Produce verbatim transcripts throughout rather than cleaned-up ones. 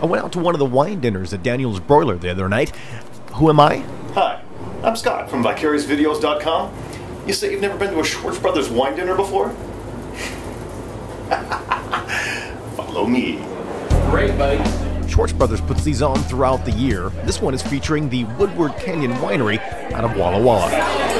I went out to one of the wine dinners at Daniel's Broiler the other night. Who am I? Hi, I'm Scott from Vicarious Videos dot com. You say you've never been to a Schwartz Brothers wine dinner before? Follow me. Great, buddy. Schwartz Brothers puts these on throughout the year. This one is featuring the Woodward Canyon Winery out of Walla Walla.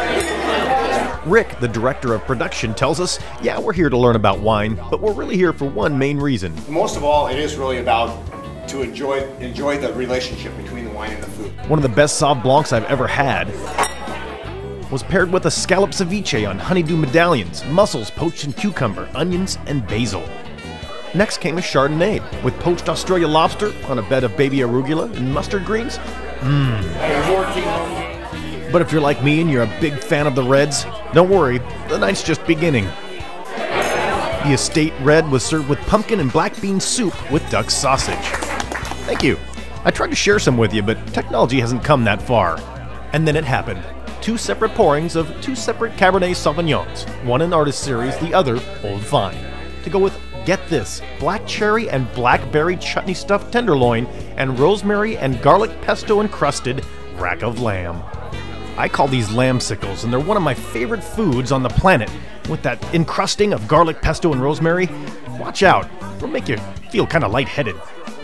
Rick, the director of production, tells us, yeah, we're here to learn about wine, but we're really here for one main reason. Most of all, it is really about to enjoy enjoy the relationship between the wine and the food. One of the best Sauv Blancs I've ever had was paired with a scallop ceviche on honeydew medallions, mussels poached in cucumber, onions, and basil. Next came a Chardonnay with poached Australia lobster on a bed of baby arugula and mustard greens. Mmm. But if you're like me and you're a big fan of the reds, don't worry, the night's just beginning. The Estate Red was served with pumpkin and black bean soup with duck sausage. Thank you. I tried to share some with you, but technology hasn't come that far. And then it happened. Two separate pourings of two separate Cabernet Sauvignons, one an artist series, the other Old Vine. To go with, get this, black cherry and blackberry chutney stuffed tenderloin and rosemary and garlic pesto encrusted rack of lamb. I call these lamb-sickles, and they're one of my favorite foods on the planet. With that encrusting of garlic pesto and rosemary, watch out, it'll make you feel kind of lightheaded.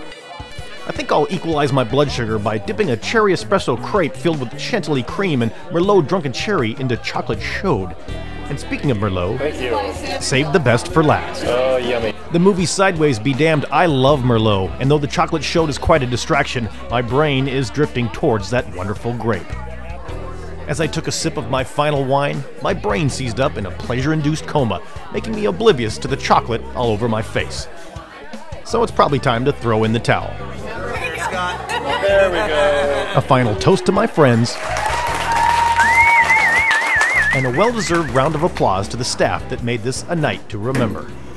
I think I'll equalize my blood sugar by dipping a cherry espresso crepe filled with chantilly cream and Merlot drunken cherry into chocolate chaude. And speaking of Merlot, Thank you. save the best for last. Oh, yummy. The movie Sideways be damned, I love Merlot, and though the chocolate chaude is quite a distraction, my brain is drifting towards that wonderful grape. As I took a sip of my final wine, my brain seized up in a pleasure-induced coma, making me oblivious to the chocolate all over my face. So it's probably time to throw in the towel. There we go. A final toast to my friends, and a well-deserved round of applause to the staff that made this a night to remember.